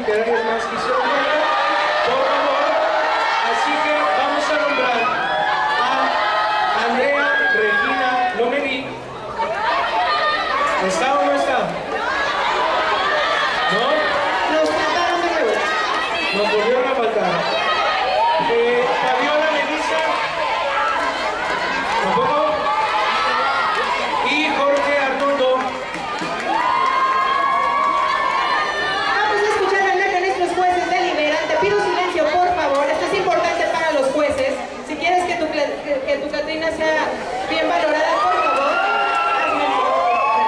que alguien más quisiera hablar, por favor. Así que vamos a nombrar a Andrea Regina Lomelí. ¿Está o no está? ¿No? Nos faltaron de nuevo. Nos volvieron a faltar. Fabiola Melissa. ¿Tampoco? Y Jorge Arnoldo. Vamos a escuchar hablar de nuestros jueces deliberan. Te pido silencio, por favor. Esto es importante para los jueces. Si quieres que tu Catrina sea bien valorada, por favor, hazme el favor.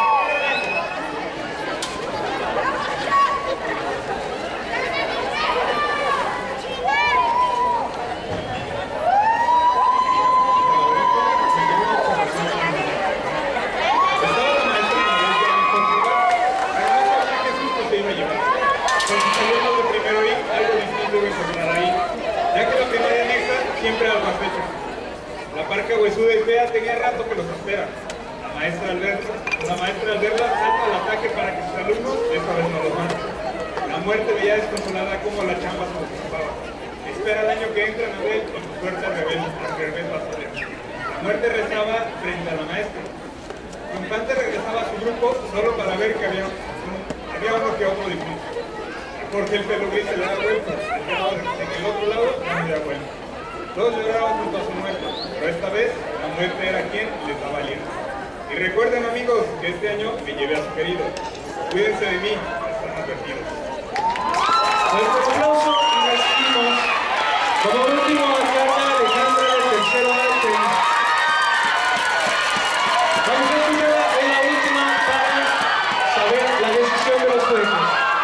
Siempre al fecha. La parca huesuda y fea tenía rato que los espera. La maestra al verla salta al ataque para que sus alumnos esta vez no los maten. La muerte veía desconsolada cómo la chamba se ocupaba. Espera el año que entra en Abel con su suerte al revés basadera. La muerte rezaba frente a la maestra. Su infante regresaba a su grupo solo para ver que había uno que otro difunto. Porque el pelo gris se le da vuelta, en el otro lado no se da vuelta. Todos lloraban junto a su muerte, pero esta vez la muerte era quien les daba aliento. Y recuerden, amigos, que este año me llevé a su querido. Cuídense de mí, están advertidos. Nuestro aplauso y recibimos como último a Carla Alejandra del tercero arte. Vamos a escucharla en la última para saber la decisión de los jueces.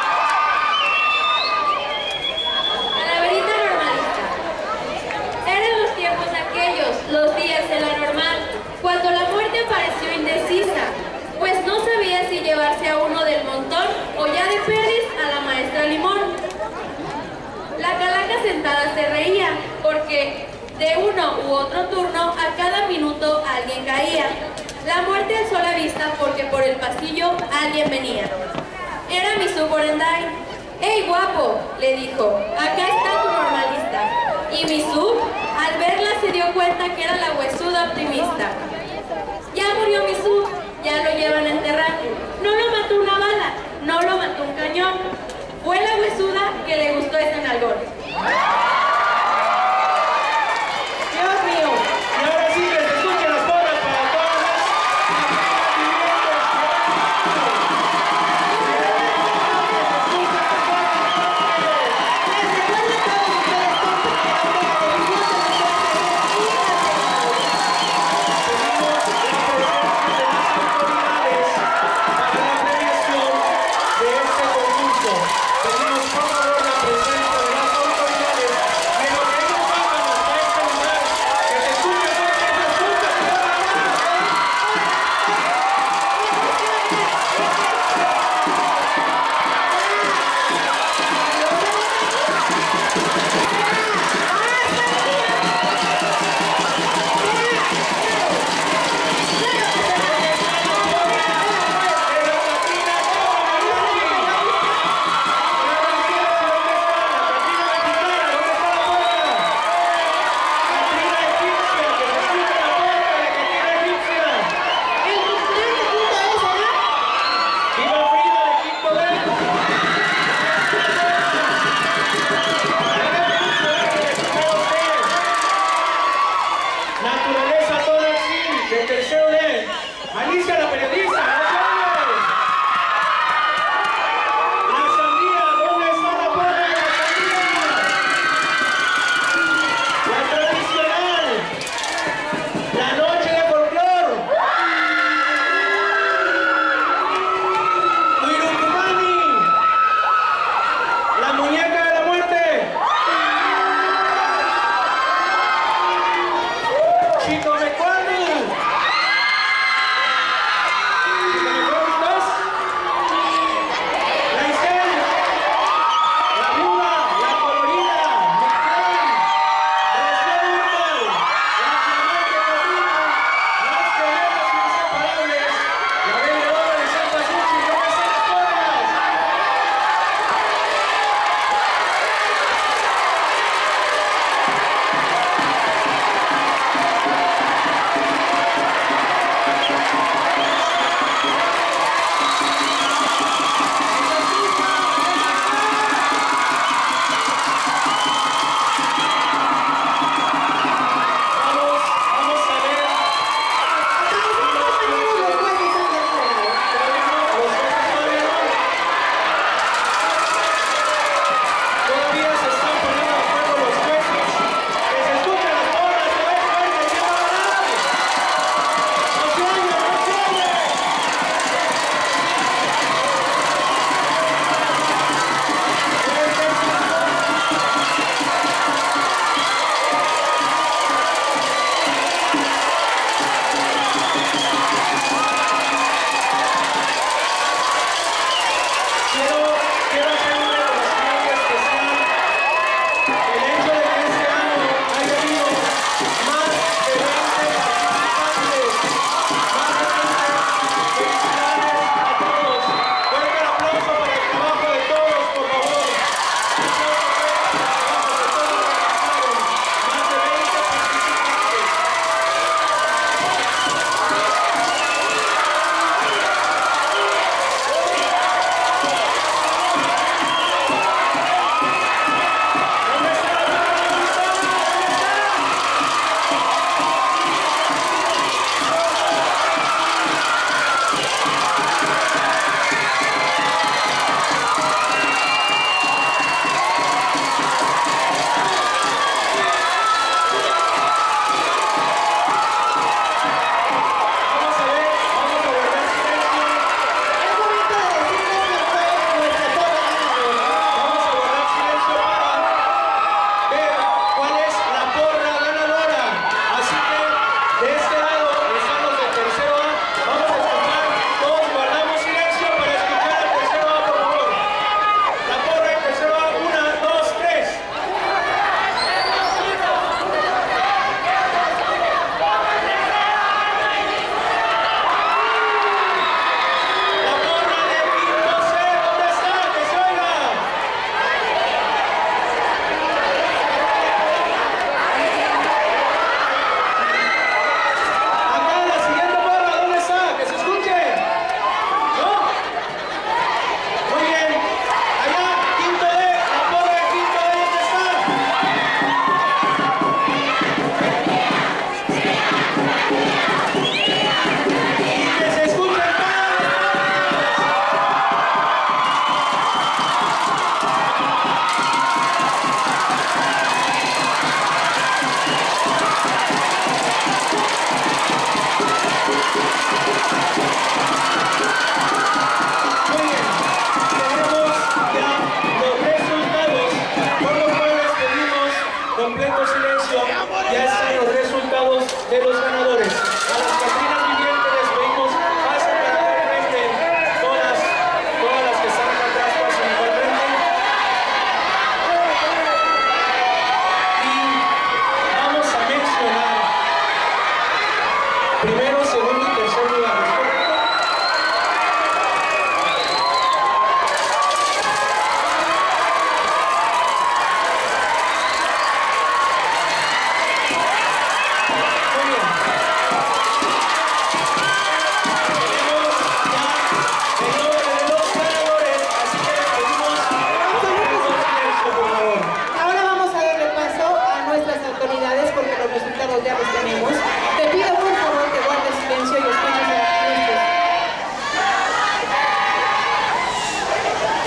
Los días de la normal, cuando la muerte pareció indecisa, pues no sabía si llevarse a uno del montón o ya de perdiz a la maestra Limón. La calaca sentada se reía, porque de uno u otro turno a cada minuto alguien caía. La muerte alzó la vista porque por el pasillo alguien venía. Era mi Suborenday. ¡Ey, guapo!, le dijo, acá está tu normalista. Y mi sub, al verla, se dio cuenta que era la huesuda optimista. Ya murió mi sub, ya lo llevan a enterrar. No lo mató una bala, no lo mató un cañón. Fue la huesuda que le gustó ese nalgón. Dios mío. Y ahora sí, les escuchen las porras para todas las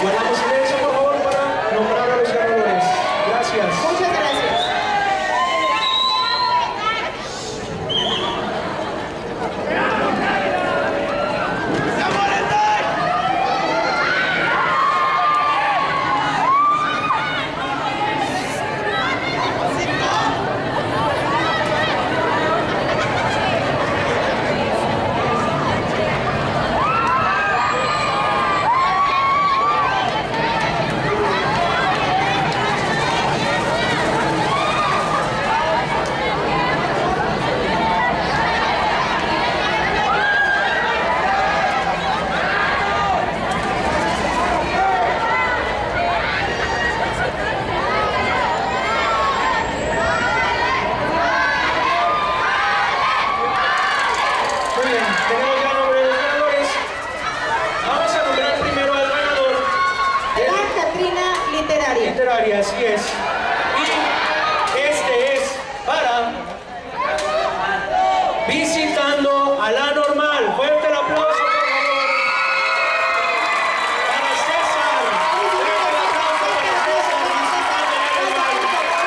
Guardamos silencio, por favor, para nombrar a los ganadores. Gracias. Muchas gracias. Muy bien, tenemos ya nombre de los ganadores. Vamos a nombrar primero al ganador de La Catrina Literaria. literaria, así es. Y este es para Visitando a la Normal. Fuerte el aplauso, por favor. Para César. Fuerte el aplauso para César. Visitando a la Normal.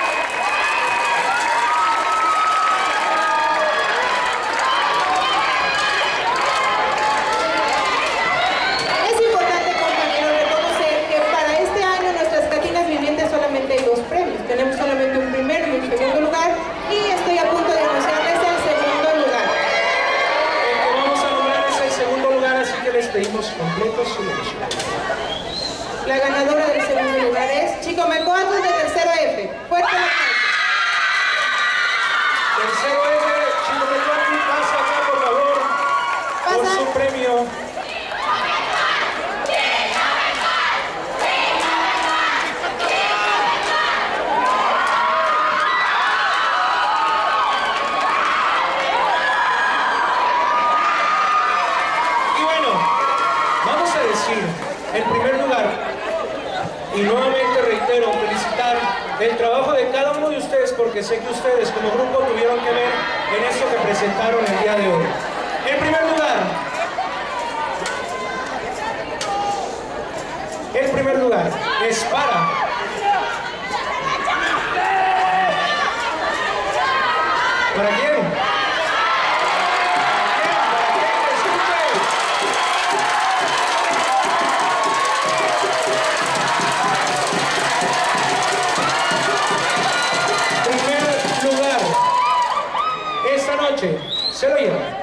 Es importante, compañeros, reconocer que para este año nuestras Catinas Vivientes solamente hay 2 premios. Tenemos solamente un primero y un segundo lugar, y estoy a punto de anunciarles el segundo lugar. El que vamos a nombrar es el segundo lugar, así que les pedimos completo silencio. La ganadora del segundo lugar es Chicomecoatl de tercero F. Fuerte el aplauso. Tercero F, Chicomecoatl, pasa acá, por favor, por Pasa. su premio. Y bueno, vamos a decir, en primer lugar, y nuevamente reitero, felicitar el trabajo de cada uno de ustedes, porque sé que ustedes como grupo tuvieron que ver en esto que presentaron el día de hoy. En primer lugar es para ¿para quién? Primer lugar, esta noche se lo lleva